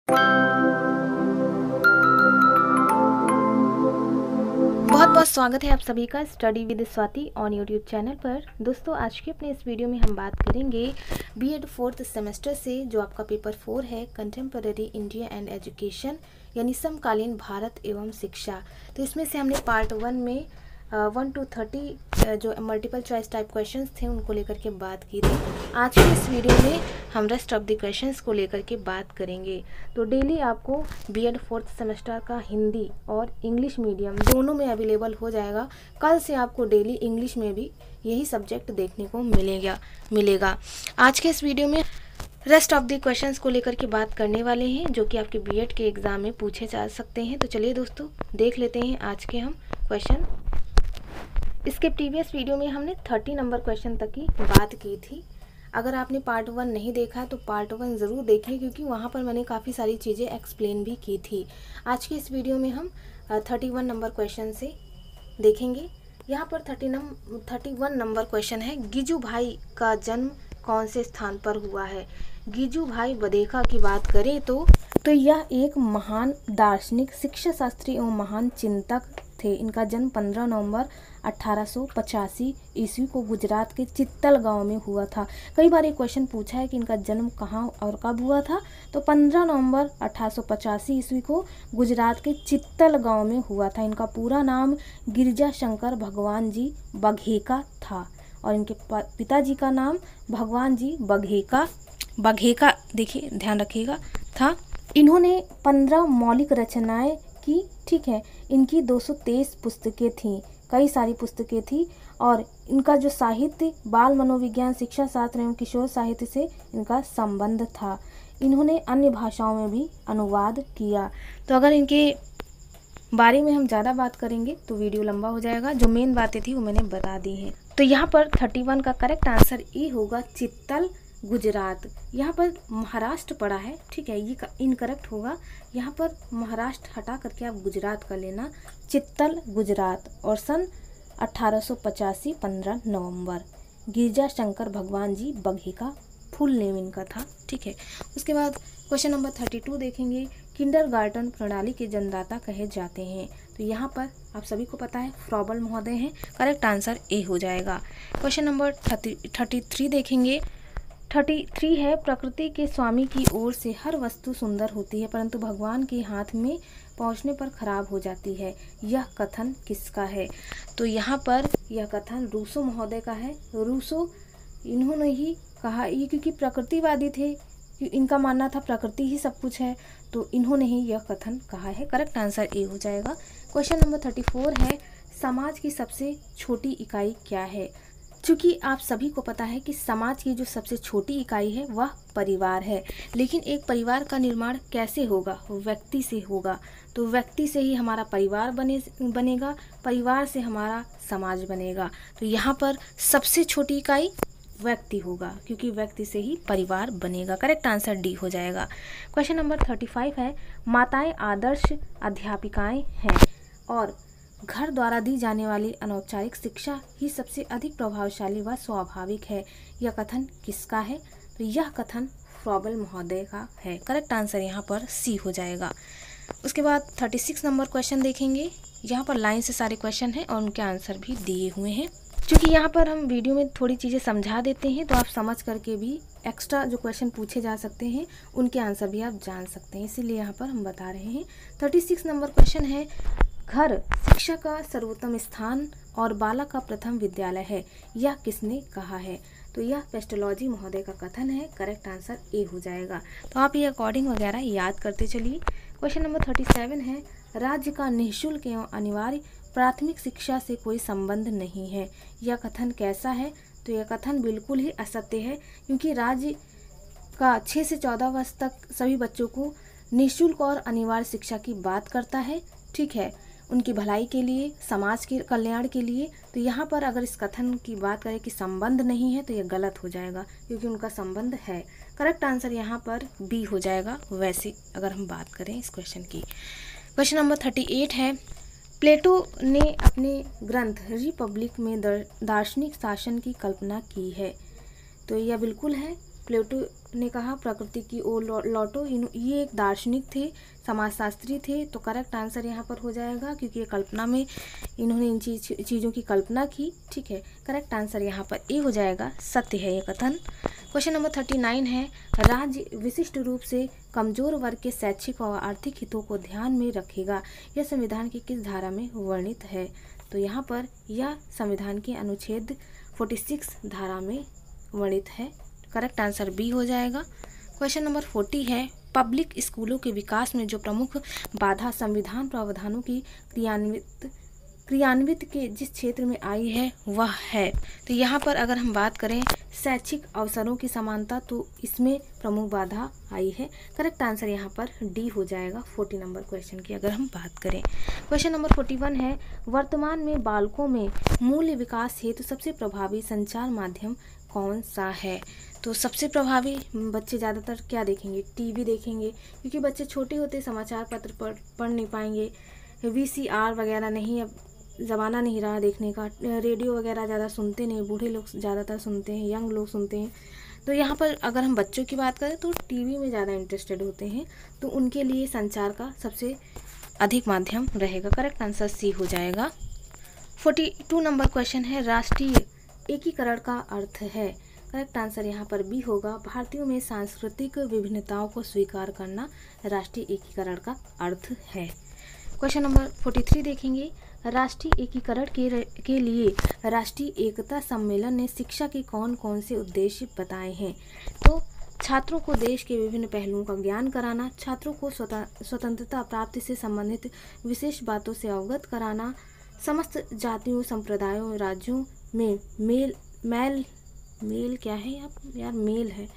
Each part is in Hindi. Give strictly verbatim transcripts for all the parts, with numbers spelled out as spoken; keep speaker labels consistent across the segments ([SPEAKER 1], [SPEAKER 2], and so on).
[SPEAKER 1] बहुत बहुत स्वागत है आप सभी का study with Swati on YouTube channel पर। दोस्तों, आज के अपने इस वीडियो में हम बात करेंगे बीएड फोर्थ सेमेस्टर से जो आपका पेपर फोर है, कंटेम्पररी इंडिया एंड एजुकेशन, यानी समकालीन भारत एवं शिक्षा। तो इसमें से हमने पार्ट वन में वन टू थर्टी जो मल्टीपल चॉइस टाइप क्वेश्चंस थे उनको लेकर के बात की थी। आज के इस वीडियो में हम रेस्ट ऑफ द क्वेश्चंस को लेकर के बात करेंगे। तो डेली आपको बीएड फोर्थ सेमेस्टर का हिंदी और इंग्लिश मीडियम दोनों में अवेलेबल हो जाएगा। कल से आपको डेली इंग्लिश में भी यही सब्जेक्ट देखने को मिलेगा मिलेगा आज के इस वीडियो में रेस्ट ऑफ द क्वेश्चंस को लेकर के बात करने वाले हैं जो कि आपके बीएड के एग्ज़ाम में पूछे जा सकते हैं। तो चलिए दोस्तों, देख लेते हैं आज के हम क्वेश्चन। इसके प्रीवियस वीडियो में हमने थर्टी नंबर क्वेश्चन तक की बात की थी। अगर आपने पार्ट वन नहीं देखा तो पार्ट वन ज़रूर देखें, क्योंकि वहाँ पर मैंने काफ़ी सारी चीज़ें एक्सप्लेन भी की थी। आज के इस वीडियो में हम थर्टी वन नंबर क्वेश्चन से देखेंगे। यहाँ पर थर्टी नम थर्टी वन नंबर क्वेश्चन है, गिजू भाई का जन्म कौन से स्थान पर हुआ है। गिजू भाई बधेखा की बात करें तो तो यह एक महान दार्शनिक, शिक्षा शास्त्री एवं महान चिंतक थे। इनका जन्म पंद्रह नवंबर अठारह सौ पचासी ईस्वी को गुजरात के चित्तल गांव में हुआ था। कई बार ये क्वेश्चन पूछा है कि इनका जन्म कहाँ और कब हुआ था। तो पंद्रह नवंबर अठारह सौ पचासी ईस्वी को गुजरात के चित्तल गांव में हुआ था। इनका पूरा नाम गिरजा शंकर भगवान जी बघेका था और इनके पिताजी का नाम भगवान जी बघेका बघेका देखिए ध्यान रखिएगा था। इन्होंने पंद्रह मौलिक रचनाएं की। ठीक है, इनकी दो सौ तेईस पुस्तकें थीं, कई सारी पुस्तकें थी। और इनका जो साहित्य बाल मनोविज्ञान, शिक्षा शास्त्र एवं किशोर साहित्य से इनका संबंध था। इन्होंने अन्य भाषाओं में भी अनुवाद किया। तो अगर इनके बारे में हम ज़्यादा बात करेंगे तो वीडियो लंबा हो जाएगा। जो मेन बातें थी वो मैंने बता दी हैं। तो यहाँ पर थर्टी वन का करेक्ट आंसर ई होगा, चित्तल गुजरात। यहाँ पर महाराष्ट्र पड़ा है, ठीक है, ये इनकरेक्ट होगा। यहाँ पर महाराष्ट्र हटा करके आप गुजरात का लेना, चित्तल गुजरात। और सन अठारह सौ पचासी पंद्रह नवंबर, गिरजा शंकर भगवान जी बघेका फुल नेम इनका था। ठीक है, उसके बाद क्वेश्चन नंबर थर्टी टू देखेंगे, किंडरगार्टन प्रणाली के जन्मदाता कहे जाते हैं। तो यहाँ पर आप सभी को पता है फ्रॉबल महोदय हैं। करेक्ट आंसर ए हो जाएगा। Question number thirty thirty three देखेंगे, थर्टी थ्री है, प्रकृति के स्वामी की ओर से हर वस्तु सुंदर होती है परंतु भगवान के हाथ में पहुंचने पर खराब हो जाती है। यह कथन किसका है। तो यहाँ पर यह कथन रूसो महोदय का है। रूसो इन्होंने ही कहा, ये क्योंकि प्रकृतिवादी थे, इनका मानना था प्रकृति ही सब कुछ है, तो इन्होंने ही यह कथन कहा है। करेक्ट आंसर ए हो जाएगा। क्वेश्चन नंबर थर्टी फोर है, समाज की सबसे छोटी इकाई क्या है। चूँकि आप सभी को पता है कि समाज की जो सबसे छोटी इकाई है वह परिवार है, लेकिन एक परिवार का निर्माण कैसे होगा, व्यक्ति से होगा। तो व्यक्ति से ही हमारा परिवार बने बनेगा, परिवार से हमारा समाज बनेगा। तो यहाँ पर सबसे छोटी इकाई व्यक्ति होगा, क्योंकि व्यक्ति से ही परिवार बनेगा। करेक्ट आंसर डी हो जाएगा। क्वेश्चन नंबर थर्टी फाइव है, माताएं आदर्श अध्यापिकाएं हैं और घर द्वारा दी जाने वाली अनौपचारिक शिक्षा ही सबसे अधिक प्रभावशाली व स्वाभाविक है। यह कथन किसका है। तो यह कथन फ्रॉबल महोदय का है। करेक्ट आंसर यहाँ पर सी हो जाएगा। उसके बाद थर्टी सिक्स नंबर क्वेश्चन देखेंगे। यहाँ पर लाइन से सारे क्वेश्चन हैं और उनके आंसर भी दिए हुए हैं। क्योंकि यहाँ पर हम वीडियो में थोड़ी चीज़ें समझा देते हैं तो आप समझ करके भी एक्स्ट्रा जो क्वेश्चन पूछे जा सकते हैं उनके आंसर भी आप जान सकते हैं, इसीलिए यहाँ पर हम बता रहे हैं। थर्टी सिक्स नंबर क्वेश्चन है, घर शिक्षा का सर्वोत्तम स्थान और बालक का प्रथम विद्यालय है, यह किसने कहा है। तो यह पेस्टोलॉजी महोदय का कथन है। करेक्ट आंसर ए हो जाएगा। तो आप ये अकॉर्डिंग वगैरह याद करते चलिए। क्वेश्चन नंबर थर्टी सेवन है, राज्य का निःशुल्क एवं अनिवार्य प्राथमिक शिक्षा से कोई संबंध नहीं है, यह कथन कैसा है। तो यह कथन बिल्कुल ही असत्य है, क्योंकि राज्य का छः से चौदह वर्ष तक सभी बच्चों को निःशुल्क और अनिवार्य शिक्षा की बात करता है। ठीक है, उनकी भलाई के लिए, समाज के कल्याण के लिए। तो यहाँ पर अगर इस कथन की बात करें कि संबंध नहीं है तो यह गलत हो जाएगा, क्योंकि उनका संबंध है। करेक्ट आंसर यहाँ पर बी हो जाएगा। वैसे अगर हम बात करें इस क्वेश्चन की। क्वेश्चन नंबर थर्टी एट है, प्लेटो ने अपने ग्रंथ रिपब्लिक में दार्शनिक शासन की कल्पना की है। तो यह बिल्कुल है, प्लेटो ने कहा प्रकृति की ओर लौटो, ये एक दार्शनिक थे, समाजशास्त्री थे। तो करेक्ट आंसर यहाँ पर हो जाएगा, क्योंकि ये कल्पना में इन्होंने इन चीज चीज़ों की कल्पना की। ठीक है, करेक्ट आंसर यहाँ पर ए हो जाएगा, सत्य है ये कथन। क्वेश्चन नंबर थर्टी नाइन है, राज्य विशिष्ट रूप से कमजोर वर्ग के शैक्षिक और आर्थिक हितों को ध्यान में रखेगा, यह संविधान की किस धारा में वर्णित है? तो यहाँ पर यह संविधान के अनुच्छेद छियालीस धारा में वर्णित है। करेक्ट आंसर बी हो जाएगा। क्वेश्चन नंबर फोर्टी है, पब्लिक स्कूलों के विकास में जो प्रमुख बाधा संविधान प्रावधानों की क्रियान्वित क्रियान्वित के जिस क्षेत्र में आई है वह है। तो यहाँ पर अगर हम बात करें शैक्षिक अवसरों की समानता, तो इसमें प्रमुख बाधा आई है। करेक्ट आंसर यहाँ पर डी हो जाएगा फोर्टी नंबर क्वेश्चन की अगर हम बात करें। क्वेश्चन नंबर फोर्टी वन है, वर्तमान में बालकों में मूल्य विकास हेतु सबसे प्रभावी संचार माध्यम कौन सा है? तो सबसे प्रभावी बच्चे ज़्यादातर क्या देखेंगे? टीवी देखेंगे, क्योंकि बच्चे छोटे होते समाचार पत्र पढ़ पढ़ नहीं पाएंगे। वीसीआर वगैरह नहीं, अब ज़माना नहीं रहा देखने का। रेडियो वगैरह ज़्यादा सुनते नहीं, बूढ़े लोग ज़्यादातर सुनते हैं, यंग लोग सुनते हैं। तो यहाँ पर अगर हम बच्चों की बात करें तो टीवी में ज़्यादा इंटरेस्टेड होते हैं, तो उनके लिए संचार का सबसे अधिक माध्यम रहेगा। करेक्ट आंसर सी हो जाएगा। फोर्टी टू नंबर क्वेश्चन है, राष्ट्रीय एकीकरण का अर्थ है? करेक्ट आंसर यहाँ पर बी होगा, भारतीयों में सांस्कृतिक विभिन्नताओं को स्वीकार करना राष्ट्रीय एकीकरण का अर्थ है। क्वेश्चन नंबर फोर्टी थ्री देखेंगे, राष्ट्रीय एकीकरण के के लिए राष्ट्रीय एकता सम्मेलन ने शिक्षा के कौन कौन से उद्देश्य बताए हैं? तो छात्रों को देश के विभिन्न पहलुओं का ज्ञान कराना, छात्रों को स्वतंत्रता प्राप्ति से संबंधित विशेष बातों से अवगत कराना, समस्त जातियों, संप्रदायों, राज्यों में मेल मेल मेल क्या है यार यार मेल है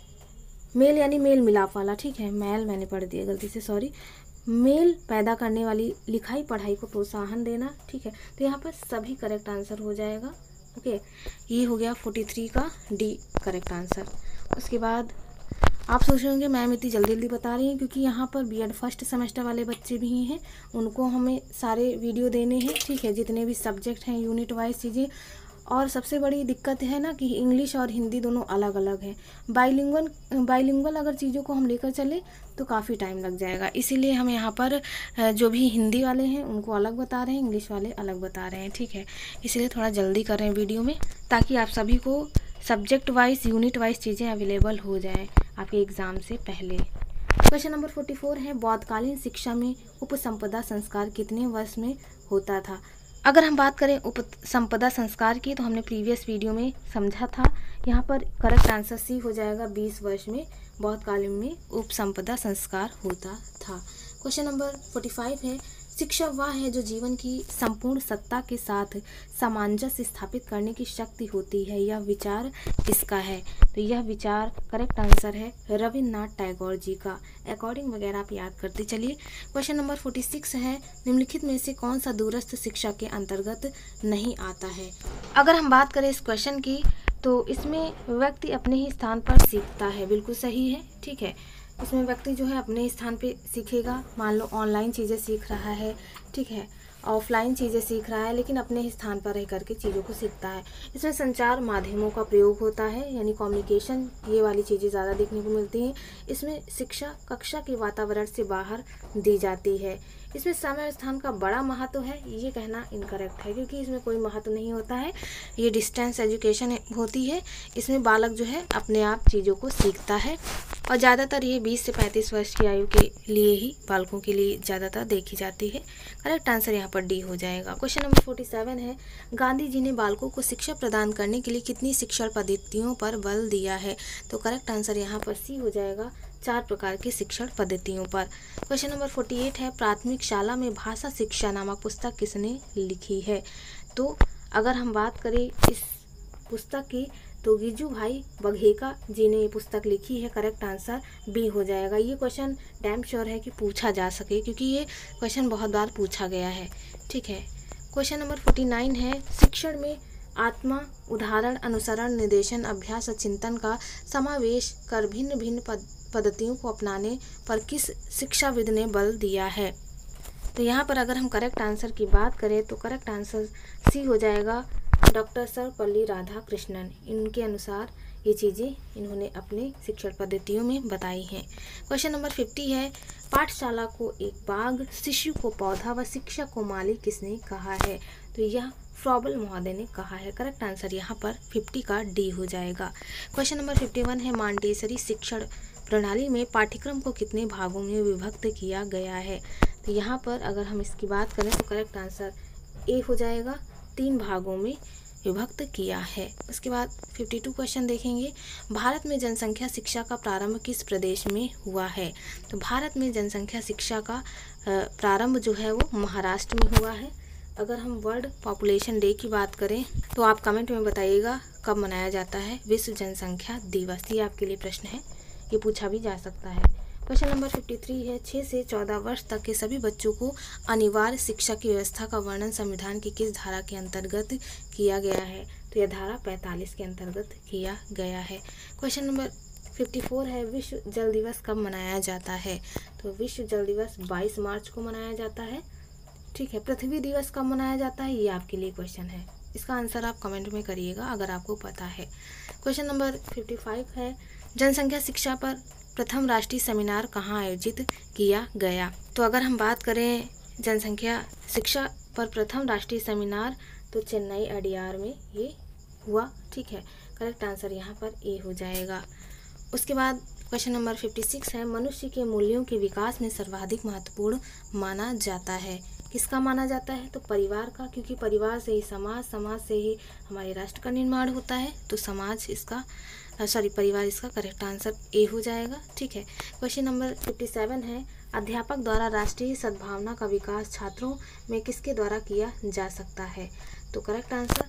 [SPEAKER 1] मेल यानी मेल मिलाप वाला। ठीक है, मेल मैंने पढ़ दिया गलती से, सॉरी। मेल पैदा करने वाली लिखाई पढ़ाई को प्रोत्साहन देना। ठीक है, तो यहाँ पर सभी करेक्ट आंसर हो जाएगा। ओके, ये हो गया फोर्टी थ्री का डी करेक्ट आंसर। उसके बाद आप सोच रहे होंगे मैम इतनी जल्दी जल्दी बता रही हैं, क्योंकि यहाँ पर बीएड फर्स्ट सेमेस्टर वाले बच्चे भी हैं, उनको हमें सारे वीडियो देने हैं। ठीक है, जितने भी सब्जेक्ट हैं यूनिट वाइज चीज़ें। और सबसे बड़ी दिक्कत है ना कि इंग्लिश और हिंदी दोनों अलग अलग हैं। बाइलिंगुअल बाइलिंगुअल अगर चीज़ों को हम लेकर चले तो काफ़ी टाइम लग जाएगा, इसीलिए हम यहाँ पर जो भी हिंदी वाले हैं उनको अलग बता रहे हैं, इंग्लिश वाले अलग बता रहे हैं। ठीक है, इसलिए थोड़ा जल्दी कर रहे हैं वीडियो में, ताकि आप सभी को सब्जेक्ट वाइज यूनिट वाइज चीज़ें अवेलेबल हो जाएँ आपके एग्ज़ाम से पहले। क्वेश्चन नंबर फोर्टी फोर है, बौद्धकालीन शिक्षा में उपसंपदा संस्कार कितने वर्ष में होता था? अगर हम बात करें उपसंपदा संस्कार की, तो हमने प्रीवियस वीडियो में समझा था। यहाँ पर करेक्ट आंसर सी हो जाएगा, बीस वर्ष में बौद्धकालीन में उपसंपदा संस्कार होता था। क्वेश्चन नंबर फोर्टी फाइव है, शिक्षा वह है जो जीवन की संपूर्ण सत्ता के साथ सामंजस्य स्थापित करने की शक्ति होती है, यह विचार किसका है? तो यह विचार करेक्ट आंसर है रविन्द्रनाथ टैगोर जी का। अकॉर्डिंग वगैरह आप याद करते चलिए। क्वेश्चन नंबर फोर्टी सिक्स है, निम्नलिखित में से कौन सा दूरस्थ शिक्षा के अंतर्गत नहीं आता है? अगर हम बात करें इस क्वेश्चन की, तो इसमें व्यक्ति अपने ही स्थान पर सीखता है, बिल्कुल सही है। ठीक है, इसमें व्यक्ति जो है अपने स्थान पे सीखेगा। मान लो ऑनलाइन चीज़ें सीख रहा है, ठीक है, ऑफलाइन चीज़ें सीख रहा है, लेकिन अपने ही स्थान पर रह करके चीज़ों को सीखता है। इसमें संचार माध्यमों का प्रयोग होता है, यानी कम्युनिकेशन, ये वाली चीज़ें ज़्यादा देखने को मिलती हैं। इसमें शिक्षा कक्षा के वातावरण से बाहर दी जाती है। इसमें समय स्थान का बड़ा महत्व है, ये कहना इनकरेक्ट है, क्योंकि इसमें कोई महत्व नहीं होता है। ये डिस्टेंस एजुकेशन होती है। इसमें बालक जो है अपने आप चीज़ों को सीखता है, और ज़्यादातर ये बीस से पैंतीस वर्ष की आयु के लिए ही, बालकों के लिए ज़्यादातर देखी जाती है। करेक्ट आंसर यहाँ पर डी हो जाएगा। क्वेश्चन नंबर फोर्टी सेवन है, गांधी जी ने बालकों को शिक्षा प्रदान करने के लिए कितनी शिक्षण पद्धतियों पर बल दिया है? तो करेक्ट आंसर यहाँ पर सी हो जाएगा, चार प्रकार की शिक्षण पद्धतियों पर। क्वेश्चन नंबर फोर्टी एट है, प्राथमिक शाला में भाषा शिक्षा नामक पुस्तक किसने लिखी है? तो अगर हम बात करें इस पुस्तक की, तो गिजू भाई बघेला जी ने ये पुस्तक लिखी है। करेक्ट आंसर बी हो जाएगा। ये क्वेश्चन डैम श्योर है कि पूछा जा सके, क्योंकि ये क्वेश्चन बहुत बार पूछा गया है। ठीक है, क्वेश्चन नंबर फोर्टी नाइन है, शिक्षण में आत्मा, उदाहरण, अनुसरण, निर्देशन, अभ्यास और चिंतन का समावेश कर भिन्न भिन्न पद्धतियों को अपनाने पर किस शिक्षाविद ने बल दिया है? तो यहाँ पर अगर हम करेक्ट आंसर की बात करें, तो करेक्ट आंसर सी हो जाएगा, डॉक्टर सर्वपल्ली राधाकृष्णन। इनके अनुसार ये चीज़ें इन्होंने अपने शिक्षण पद्धतियों में बताई हैं। क्वेश्चन नंबर फिफ्टी है, पाठशाला को एक बाग, शिशु को पौधा व शिक्षक को माली किसने कहा है? तो यह फ्रॉबल महोदय ने कहा है। करेक्ट आंसर यहाँ पर फिफ्टी का डी हो जाएगा। क्वेश्चन नंबर फिफ्टी वन है, मांटेसरी शिक्षण प्रणाली में पाठ्यक्रम को कितने भागों में विभक्त किया गया है? तो यहाँ पर अगर हम इसकी बात करें तो करेक्ट आंसर ए हो जाएगा, तीन भागों में विभक्त किया है। उसके बाद फिफ्टी टू क्वेश्चन देखेंगे, भारत में जनसंख्या शिक्षा का प्रारंभ किस प्रदेश में हुआ है? तो भारत में जनसंख्या शिक्षा का प्रारंभ जो है वो महाराष्ट्र में हुआ है। अगर हम वर्ल्ड पॉपुलेशन डे की बात करें तो आप कमेंट में बताइएगा कब मनाया जाता है विश्व जनसंख्या दिवस। ये आपके लिए प्रश्न है, ये पूछा भी जा सकता है। क्वेश्चन नंबर फिफ्टी थ्री है, छः से चौदह वर्ष तक के सभी बच्चों को अनिवार्य शिक्षा की व्यवस्था का वर्णन संविधान की किस धारा के अंतर्गत किया गया है? तो यह धारा पैंतालीस के अंतर्गत किया गया है। क्वेश्चन नंबर फिफ्टी फोर है, विश्व जल दिवस कब मनाया जाता है? तो विश्व जल दिवस बाईस मार्च को मनाया जाता है। ठीक है, पृथ्वी दिवस कब मनाया जाता है? ये आपके लिए क्वेश्चन है, इसका आंसर आप कमेंट में करिएगा अगर आपको पता है। क्वेश्चन नंबर फिफ्टी फाइव है, जनसंख्या शिक्षा पर प्रथम राष्ट्रीय सेमिनार कहाँ आयोजित किया गया? तो अगर हम बात करें जनसंख्या शिक्षा पर प्रथम राष्ट्रीय सेमिनार तो चेन्नई अडियार में ये हुआ। ठीक है, करेक्ट आंसर यहाँ पर ए हो जाएगा। उसके बाद क्वेश्चन नंबर फिफ्टी सिक्स है, मनुष्य के मूल्यों के विकास में सर्वाधिक महत्वपूर्ण माना जाता है? किसका माना जाता है? तो परिवार का, क्योंकि परिवार से ही समाज, समाज से ही हमारे राष्ट्र का निर्माण होता है। तो समाज इसका सॉरी परिवार इसका करेक्ट आंसर ए हो जाएगा। ठीक है, क्वेश्चन नंबर फिफ्टी सेवन है, अध्यापक द्वारा राष्ट्रीय सद्भावना का विकास छात्रों में किसके द्वारा किया जा सकता है? तो करेक्ट आंसर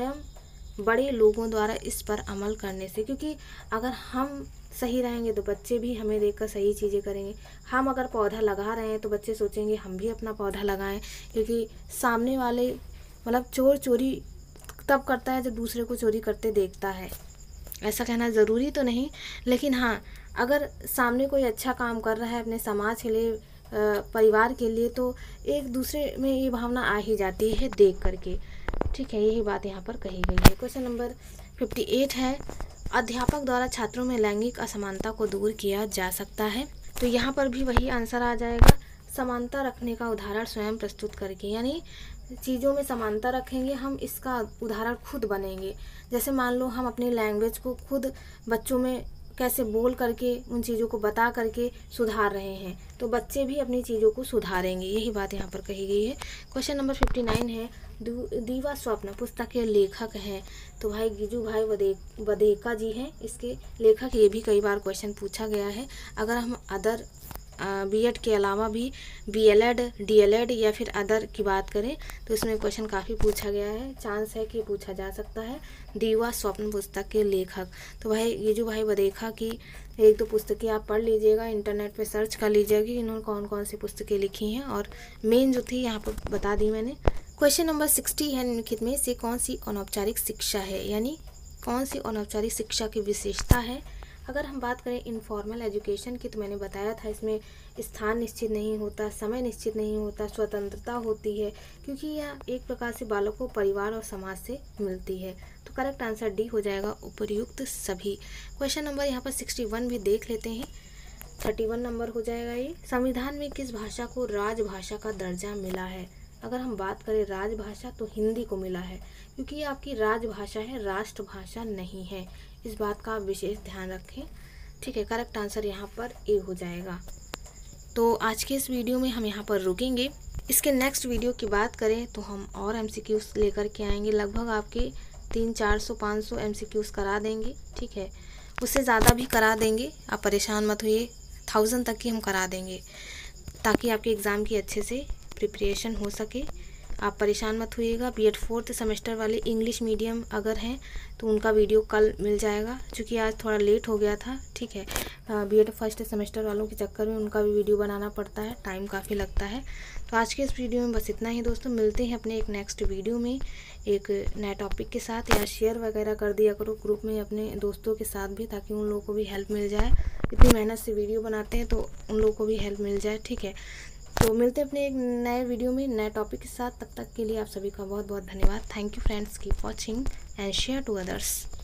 [SPEAKER 1] स्वयं बड़े लोगों द्वारा इस पर अमल करने से, क्योंकि अगर हम सही रहेंगे तो बच्चे भी हमें देखकर सही चीज़ें करेंगे। हम अगर पौधा लगा रहे हैं तो बच्चे सोचेंगे हम भी अपना पौधा लगाएं, क्योंकि सामने वाले मतलब चोर चोरी तब करता है जब दूसरे को चोरी करते देखता है। ऐसा कहना ज़रूरी तो नहीं, लेकिन हाँ अगर सामने कोई अच्छा काम कर रहा है अपने समाज के लिए, परिवार के लिए, तो एक दूसरे में ये भावना आ ही जाती है देख करके। ठीक है, यही बात यहाँ पर कही गई है। क्वेश्चन नंबर फिफ्टी एट है, अध्यापक द्वारा छात्रों में लैंगिक असमानता को दूर किया जा सकता है? तो यहाँ पर भी वही आंसर आ जाएगा, समानता रखने का उदाहरण स्वयं प्रस्तुत करके, यानी चीज़ों में समानता रखेंगे हम, इसका उदाहरण खुद बनेंगे। जैसे मान लो हम अपनी लैंग्वेज को खुद बच्चों में कैसे बोल करके उन चीज़ों को बता करके सुधार रहे हैं, तो बच्चे भी अपनी चीज़ों को सुधारेंगे। यही बात यहाँ पर कही गई है। क्वेश्चन नंबर फिफ्टी नाइन है, दीवा स्वप्न पुस्तक के लेखक हैं? तो भाई गिजू भाई वदे वदेका जी हैं इसके लेखक। ये भी कई बार क्वेश्चन पूछा गया है। अगर हम अदर बीएड के अलावा भी बीएलएड, डीएलएड या फिर अदर की बात करें तो इसमें क्वेश्चन काफ़ी पूछा गया है, चांस है कि पूछा जा सकता है। दीवा स्वप्न पुस्तक के लेखक, तो भाई गिजू भाई वदेका की एक दो पुस्तकें आप पढ़ लीजिएगा, इंटरनेट पे सर्च कर लीजिएगा कि इन्होंने कौन कौन सी पुस्तकें लिखी हैं, और मेन जो थी यहाँ पर बता दी मैंने। क्वेश्चन नंबर सिक्सटी है, निम्नलिखित में से कौन सी अनौपचारिक शिक्षा है, यानी कौन सी अनौपचारिक शिक्षा की विशेषता है? अगर हम बात करें इनफॉर्मल एजुकेशन की, तो मैंने बताया था इसमें स्थान निश्चित नहीं होता, समय निश्चित नहीं होता, स्वतंत्रता होती है, क्योंकि यह एक प्रकार से बालकों, परिवार और समाज से मिलती है। तो करेक्ट आंसर डी हो जाएगा, उपर्युक्त सभी। क्वेश्चन नंबर यहाँ पर सिक्सटी वन भी देख लेते हैं, थर्टी वन नंबर हो जाएगा ये। संविधान में किस भाषा को राजभाषा का दर्जा मिला है? अगर हम बात करें राजभाषा तो हिंदी को मिला है, क्योंकि ये आपकी राजभाषा है, राष्ट्रभाषा नहीं है। इस बात का आप विशेष ध्यान रखें। ठीक है, करेक्ट आंसर यहाँ पर ए हो जाएगा। तो आज के इस वीडियो में हम यहाँ पर रुकेंगे। इसके नेक्स्ट वीडियो की बात करें तो हम और एमसीक्यूज लेकर के आएंगे, लगभग आपके तीन चार सौ पाँच सौ एमसीक्यूज करा देंगे। ठीक है, उससे ज़्यादा भी करा देंगे, आप परेशान मत होइए, थाउजेंड तक की हम करा देंगे, ताकि आपके एग्ज़ाम की अच्छे से प्रिपरेशन हो सके। आप परेशान मत होइएगा। बीएड फोर्थ सेमेस्टर वाले इंग्लिश मीडियम अगर हैं तो उनका वीडियो कल मिल जाएगा, क्योंकि आज थोड़ा लेट हो गया था। ठीक है, बीएड फर्स्ट सेमेस्टर वालों के चक्कर में उनका भी वीडियो बनाना पड़ता है, टाइम काफ़ी लगता है। तो आज के इस वीडियो में बस इतना ही दोस्तों, मिलते हैं अपने एक नेक्स्ट वीडियो में एक नए टॉपिक के साथ। या शेयर वगैरह कर दिया करो ग्रुप में अपने दोस्तों के साथ भी, ताकि उन लोगों को भी हेल्प मिल जाए। इतनी मेहनत से वीडियो बनाते हैं तो उन लोगों को भी हेल्प मिल जाए। ठीक है, तो मिलते हैं अपने एक नए वीडियो में नए टॉपिक के साथ। तब तक के लिए आप सभी का बहुत बहुत धन्यवाद। Thank you friends, keep watching and share to others.